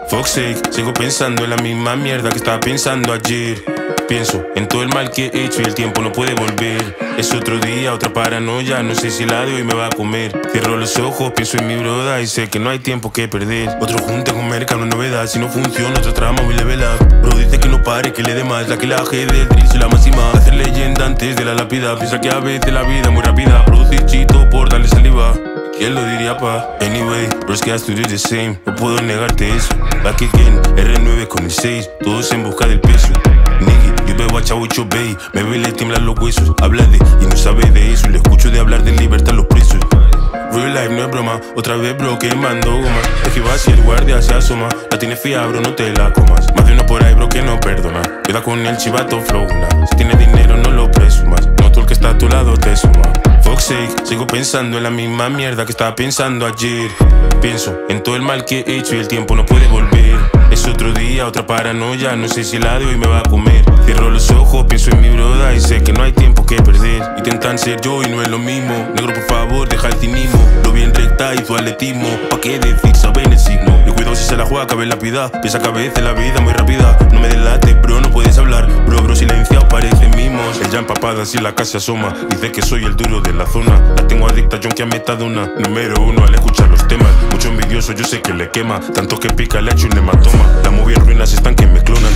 Fuck's sake, sigo pensando en la misma mierda que estaba pensando ayer. Pienso en todo el mal que he hecho y el tiempo no puede volver. Es otro día, otra paranoia, no sé si la de hoy me va a comer. Cierro los ojos, pienso en mi broda y sé que no hay tiempo que perder. Otro junte con merca, una novedad, si no funciona otra trama voy level up. Bro dice que no pare, que le dé más, la que la G del drill soy la máxima. Hacer leyenda antes de la lápida, piensa que a veces la vida es muy rápida. Producir chito por darle saliva, ¿quién lo diría, pa? Anyway, bros que has to do the same, no puedo negarte eso. Back again, R9 con el 6, todos en busca del peso. Nigga, you better watch out with your bae. Me ve le tiemblan los huesos. Habla de y no sabe de eso. Le escucho de hablar de libertad a los presos. Real life no es broma, otra vez bro quemando goma. Esquiva si el guardia se asoma. La tienes fía bro, no te la comas. Más de uno por ahí bro que no perdona. Cuida con el chivato flow una. Si tienes dinero no lo presumas. No todo el que está a tu lado te suma. Fuck's sake, sigo pensando en la misma mierda que estaba pensando ayer. Pienso en todo el mal que he hecho y el tiempo no puede volver. Es otro día, otra paranoia, no sé si la de hoy me va a comer. Cierro los ojos, pienso en mi broda y sé que no hay tiempo que perder. Intentan ser yo y no es lo mismo. Negro por favor, deja el cinismo. Lo bien recta y tu atletismo. ¿Pa' qué decir? Saben el signo. Y cuidado si se la juega, cabe la piedad. Piensa que a veces la vida es muy rápida. No me delates, bro, no puedes hablar. Bro, silenciado, parecen mimos. Ella empapada si la casa asoma. Dice que soy el duro de la zona. La tengo adicta, John que a metadona. Número uno al escuchar los temas. Mucho envidioso, yo sé que le quema. Tanto que pica, le ha hecho un hematoma. La movie en ruinas están que me clonan.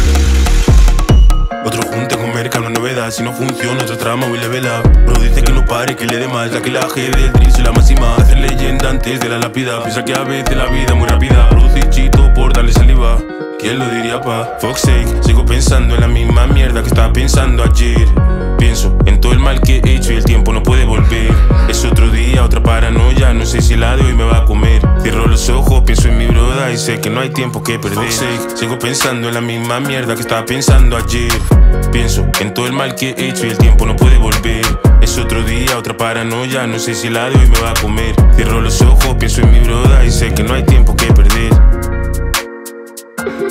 Otro junte con merca, una novedad, si no funciona otra trama voy level up. Bro dice que no pare, que le dé más, la que la G del drill soy la máxima. Hacer leyenda antes de la lápida, piensa que a veces la vida es muy rápida. Producir chito por darle saliva, ¿quién lo diría, pa? Fuck's sake, sigo pensando en la misma mierda que estaba pensando ayer. Pienso en todo el mal que he hecho y el tiempo no puede volver. Es otro día, otra paranoia, no sé si la de hoy me va a comer. Cierro los ojos, pienso en mi broda y sé que no hay tiempo que perder. Fuck's sake, sigo pensando en la misma mierda que estaba pensando ayer. Pienso en todo el mal que he hecho y el tiempo no puede volver. Es otro día, otra paranoia, no sé si la de hoy me va a comer. Cierro los ojos, pienso en mi broda y sé que no hay tiempo que perder.